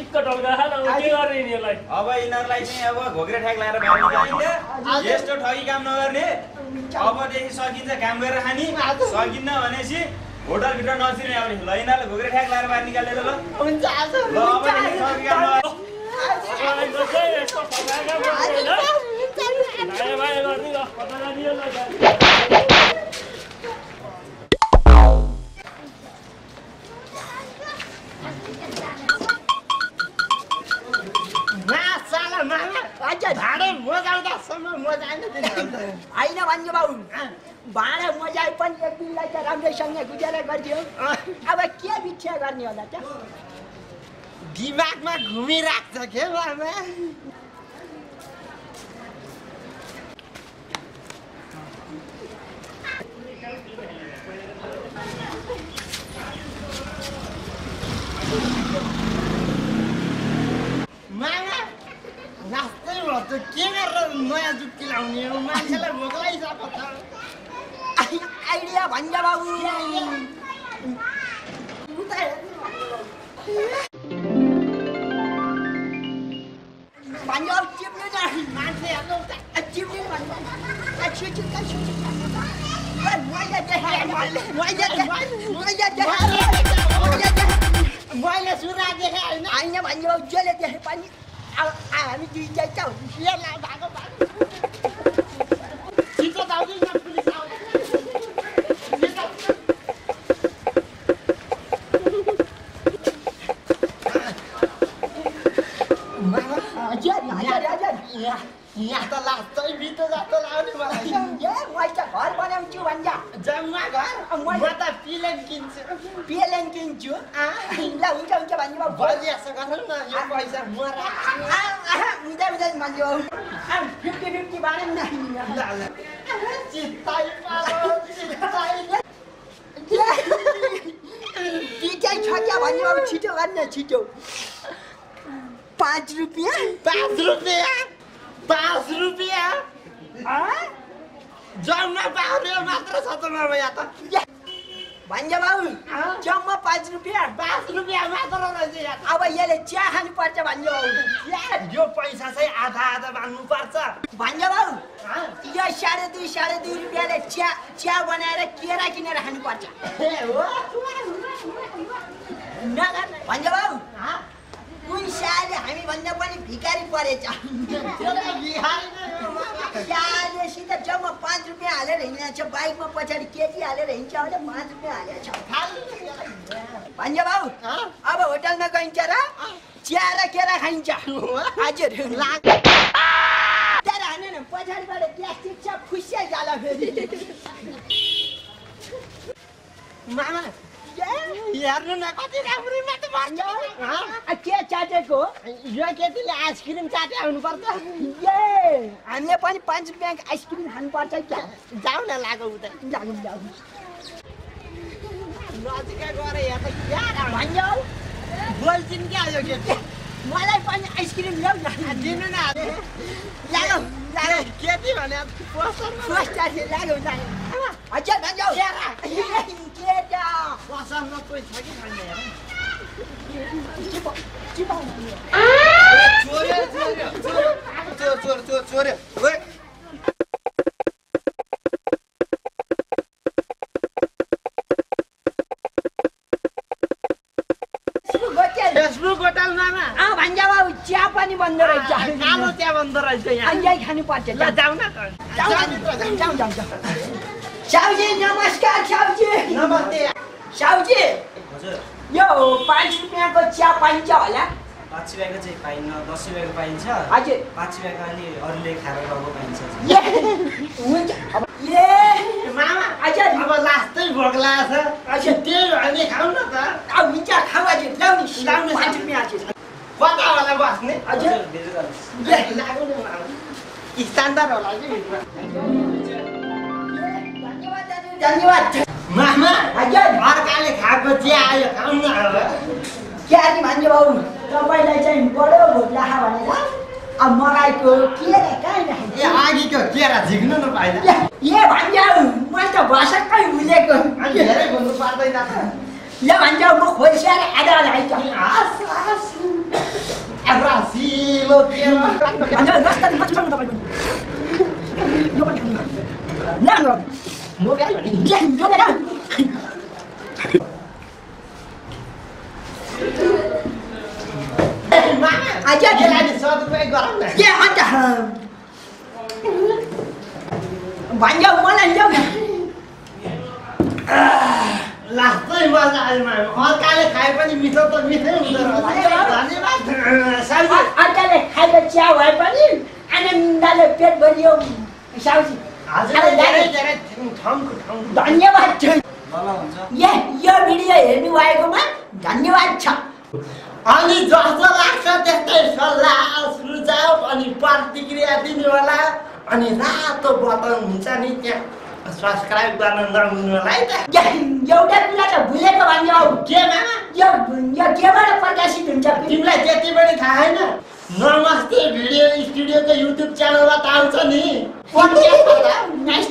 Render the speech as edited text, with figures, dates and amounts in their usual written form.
चिक्क ढल्का खान के गर्ने यिनीहरूलाई अब यिनीहरूलाई चाहिँ अब घोक्रे ठ्याक लाएर बाहिर निकालिन्छ यस्तो ठगी काम नगर्ने अबदेखि सकिन्छ काम गरेर खानी सकिन्न भनेपछि होटलभित्र नचिर्ने आउने ल यिनीहरूलाई घोक्रे ठ्याक लाएर बाहिर निकालेर ल हुन्छ आज ल अबदेखि ठगी काम नगर होइन भन्नु बाउ भाँडा मजा पनि एक दिनलाई त राम्रैसँग गुजारा गरिदियो अब के बिच्छा गर्ने होला त दिमागमा घुमिराख्छ के बाबा मामा रास्तै भयो के गरेर नयाँ जुत्ती लाउने हो मान्छेलाई भोक लागिसक्यो त आइडिया भन्छ बाबु भन्छ चिप्नु न मान्छेहरू चिप्नु भन्छ मैले सुरा देखेँ होइन होइन भन्छ जसले देखे पनि हामी दुईटा त भएको छिटो दाउदै न पुलिस आउँछ यहाँ त लास्टै बितो जस्तो लाग्ने मलाई मैले त घर बनाउँछु भन्छ जम्मा घर म त पिलेन किन्छु पिएलएन किन्छु ल हुन्छ हुन्छ भन्नु बाबु भोलि यसो गरौँ न यो पैसा म राख्छु हुँदैन भन्छु 50-50 बाँडौँ न चित्तै पालो चित्तै पिकै छ क्या भन्नु बाबु छिटो गर्न छिटो 5 रुपियाँ 5 रुपियाँ 5 रुपियाँ जम्मा पाउने मात्र छ त बाबा यहाँ त भन्छ बाबु जम्मा 5 रुपियाँ 5 रुपियाँ मात्र रहेछ यहाँ अब यसले चिया खानु पर्छ भन्छ बाबु यो पैसा चाहिँ आधा आधा बाँड्नु पर्छ भन्छ बाबु यो 2.5 रुपियाँले चिया बनाएर केरा किनेर खानु पर्छ भन्छ बाबु कुन सालले हामी भन्दा पनि भिखारी परेछ सित जम्मा 5 रुपियाँ हालेर हिँडेको छ बाइकमा पछाडि केटी हालेर हिँड्छ भने 5 रुपियाँ हालेको छ भन्छ बाबु अब होटलमा गइन्छ र चिया र केरा खाइन्छ हजुर तर हाने न पछाडिबाट प्लास्टिक छ खुसिया जाला फेरि मामा हेर्नु न कति राम्रो मात्र भन्छ के चाटेको यो केटीले आइसक्रिम चाटे आउनुपर्छ हामीले पनि 5 रुपियाँको आइसक्रिम खानुपर्छ क्या जाउँ न लागौ उता जाउँ नजिकै गएर यहाँ त क्या भन्यो बोल्छिन् क्या यो केटी मलाई पनि आइसक्रिम ल्याउ न दिनु न लागौ केटी भने पोस्टर लागौ हजुर भन्यो केटा पसलमा कोही छ कि छैन चोर्यो फेसबुक होटल मामा भन्छ बाबु चिया पनि बन्द रहेछ कालो चिया बन्द रहेछ यहाँ यही खानु पर्छ ल जाउँ न जाउँ साउजी नमस्कार साउजी नमस्ते हजुर साउजी यो 5 रुपियाँको चिया पाइन्छ होला 5 रुपियाँको चाहिँ पाइन्न 10 रुपियाँको पाइन्छ हजुर 5 रुपियाँको अलि अरूले खाएर गएको पाइन्छ हुन्छ मामा हजुर अब लास्टै भोक लाग्छ हजुर त्यही भने खाउँ न त हुन्छ खाऊ हजुर ल्याउनु 5 रुपियाँ हजुर कता होला बस्ने हजुर लागु न स्ट्यान्डर्ड होला कि धन्यवाद मामा हजुर अर्काले खाएको चिया आयो खाउँ न अब क्या नि भन्नु बाबु तपाईँलाई चाहिँ बडो भोक लाग्यो भनेर अब मगाएको केरा कहाँ ए अघिको केरा झिक्नु न पाइँदैन भन्छु मैले त भसक्कै भुलेको धेरै भन्नु पर्दैन ल भन्छ म खोल्स्याएर आधा लगाइन्छ लोकेर भान्जा रस्ता माथि चढ्नु तपाईँ पनि यो पनि खानु ल लोकेर भने यो बेला मामा आज यसलाई 100 रुपैयाँ गरौँ न के अन्त भान्जा मलाई ल्याउ न लास्टै मजा आयो मामा अर्काले खाए पनि मिठो त मिठै हुँदो रहेछ धन्यवाद साउजी अर्काले खाएर चिया भए पनि आनन्दले पेट भरियो साउजी हजुर धेरै धेरै ठाउँको धन्यवाद छ यो भिडियो हेर्नु भएकोमा धन्यवाद छ अनि जस्तो लाग्छ त्यस्तै सल्लाह सुझाव अनि प्रतिक्रिया दिनु होला अनि रातो बटन हुन्छ नि त्यहाँ सब्स्क्राइब गर्न नभुल्नु होला है त एउटा कुरा त भुलेको भन्ने हौ के मामा यो केबाट प्रकाशित हुन्छ तिमीलाई त्यति पनि थाहा छैन नमस्ते भिडियो स्टुडियोको युट्युब च्यानलबाट आउँछ नि podcast